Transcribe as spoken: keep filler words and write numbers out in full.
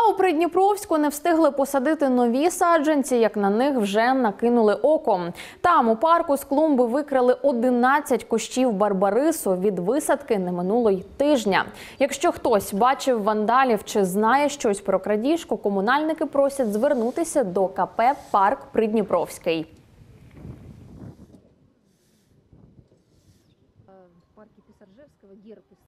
А у Придніпровську не встигли посадити нові саджанці, як на них вже накинули оком. Там у парку з клумби викрали одинадцять кущів барбарису. Від висадки не минуло й тижня. Якщо хтось бачив вандалів чи знає щось про крадіжку, комунальники просять звернутися до ка пе «Парк Придніпровський». В парке Писаржевского герб